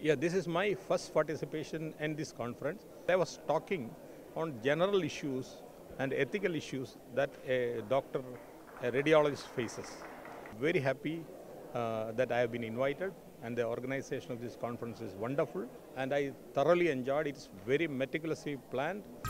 Yeah, this is my first participation in this conference. I was talking on general issues and ethical issues that a doctor, a radiologist faces. Very happy that I have been invited, and the organization of this conference is wonderful, and I thoroughly enjoyed it. It's very meticulously planned